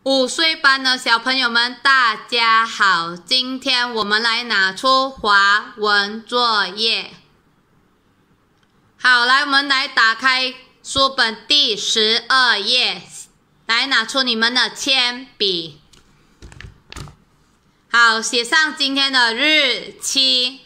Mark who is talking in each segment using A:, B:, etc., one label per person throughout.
A: 5岁班的小朋友们，大家好！今天我们来拿出华文作业。好，来，我们来打开书本第12页，来拿出你们的铅笔。好，写上今天的日期。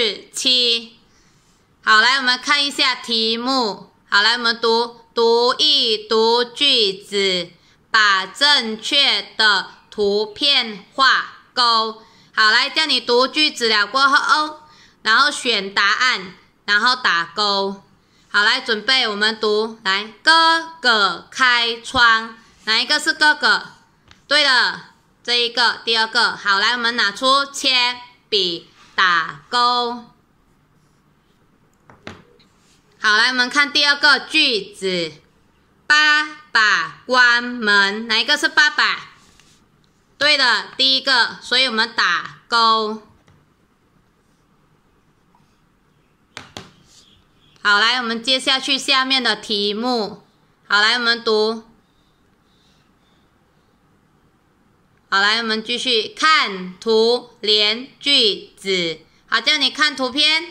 A: 好，来，我们看一下题目。好，来，我们读一读句子。把正确的图片画勾。好，来叫你读句子了过后，然后选答案，然后打勾。好，来准备，我们读。来，哥哥开窗，哪一个是哥哥？对了，这一个，第二个。好，来我们拿出铅笔打勾。好，来我们看第二个句子。爸爸关门，哪一个是爸爸？对的，第一个，所以我们打勾。好，来，我们接下去下面的题目。好，来，我们读。好，来，我们继续看图连句子。好，叫你看图片。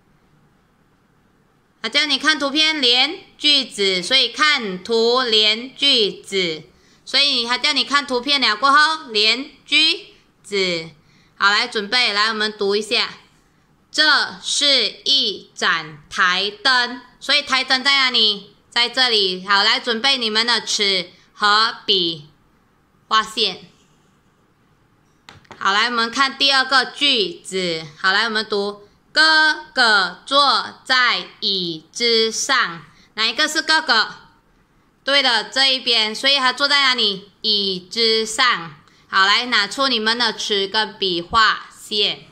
A: 好，叫你看图片连句子，所以看图连句子，所以他叫你看图片了过后连句子。好，来准备，来我们读一下。这是一盏台灯，所以台灯在哪里？在这里。好，来准备你们的尺和笔，画线。好，来我们看第二个句子。好，来我们读。哥哥坐在椅子上，哪一个是哥哥？对了，这一边，所以他坐在哪里？椅子上。好，来拿出你们的尺跟笔画线。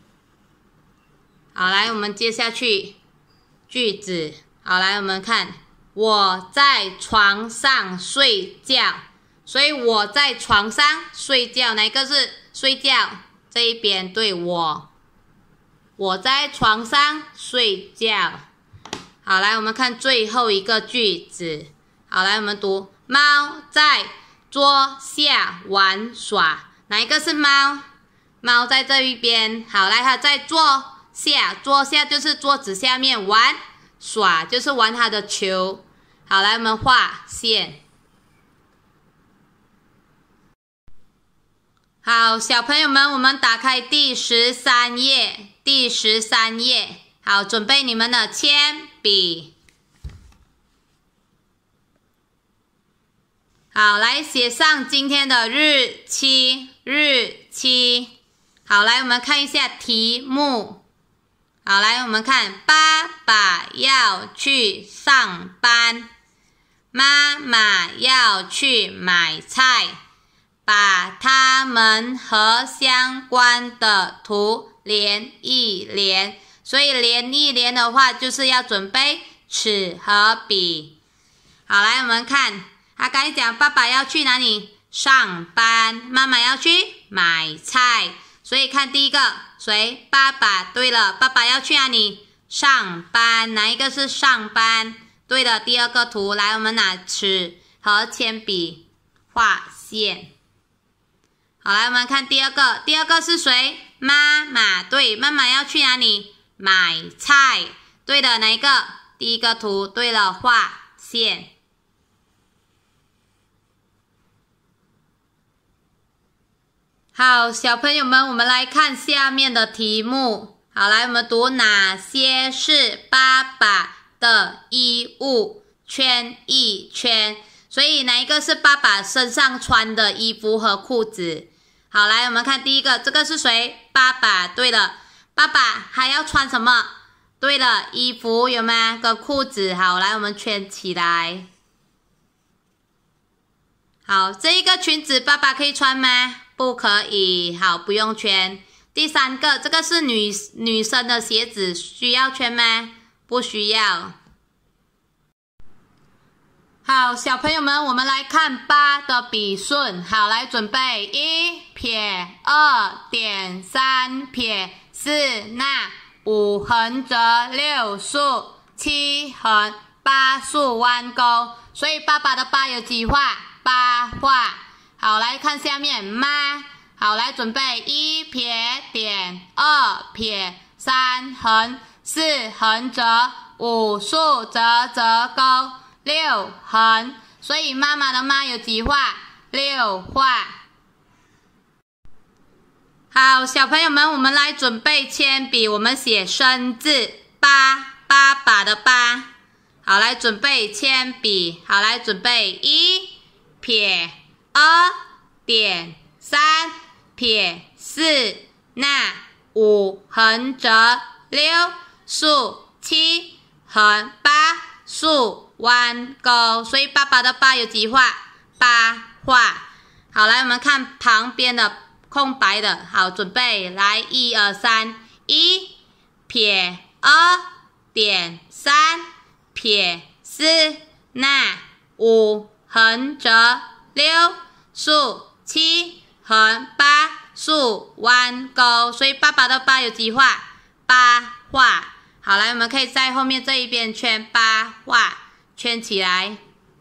A: 好，来我们接下去句子。好，来我们看，我在床上睡觉，所以我在床上睡觉，哪一个是睡觉？这一边，对，我在床上睡觉。好，来我们看最后一个句子。好，来我们读。猫在桌下玩耍，哪一个是猫？猫在这一边。好，来它在桌下就是桌子下面，玩耍就是玩它的球。好，来我们画线。好，小朋友们，我们打开第13页。好，准备你们的铅笔。好，来写上今天的日期。好，来我们看一下题目。好，来我们看，爸爸要去上班，妈妈要去买菜。把它们和相关的图连一连，所以连一连的话，就是要准备尺和笔。好，来我们看，他刚才讲爸爸要去哪里？上班，妈妈要去买菜，所以看第一个，谁？爸爸。对了，爸爸要去哪里？上班，哪一个是上班？对了，第二个图，来我们拿尺和铅笔画线。好，来我们看第二个是谁？妈妈。对，妈妈要去哪里？买菜。对的，哪一个？第一个图。对了，画线。好，小朋友们，我们来看下面的题目。好，来我们读哪些是爸爸的衣物？圈一圈。所以哪一个是爸爸身上穿的衣服和裤子？好，来我们看第一个，这个是谁？爸爸。对了，爸爸还要穿什么？对了，衣服有吗？跟裤子。好，来我们圈起来。好，这一个裙子爸爸可以穿吗？不可以。好，不用圈。第三个，这个是女生的鞋子，需要圈吗？不需要。好，小朋友们，我们来看8的笔顺。好，来准备1撇2点3撇4捺5横折6竖7横8竖弯钩，所以爸爸的8有几画？8画。 好，来看下面妈。好，来准备1撇点2撇3横4横折5竖折折钩6横，所以妈妈的妈有几画？6画。好，小朋友们，我们来准备铅笔，我们写生字8，爸爸的8。好，来准备铅笔。好，来准备1撇2点3撇4捺5横折6竖7横8竖弯钩，所以爸爸的8有几画？8画。好，来我们看旁边的空白的。好，准备来1、2、3 1撇2点3撇4捺5横折6竖7横8竖弯钩，所以爸爸的8有几画？8画。好，来我们可以在后面这一边圈8画，圈起来。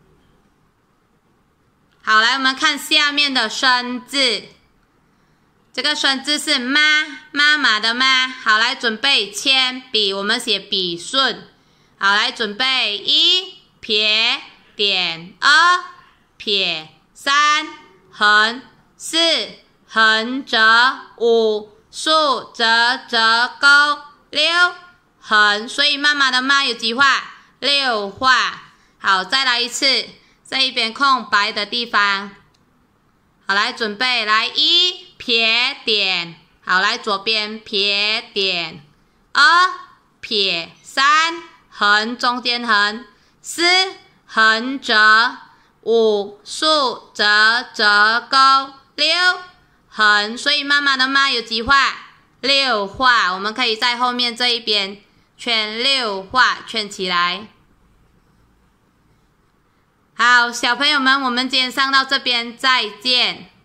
A: 好，来我们看下面的生字，这个生字是妈，妈妈的妈。好，来准备铅笔，我们写笔顺。好，来准备1撇点2撇3横4横折5竖折折钩6横，所以妈妈的妈有几画？6画。好，再来一次，这一边空白的地方。好，来准备来1撇点。好，来左边撇点2撇3横中间横4横折5竖折折钩6横，所以妈妈的妈有几画？6画。我们可以在后面这一边圈6画，圈起来。好，小朋友们，我们今天上到这边，再见。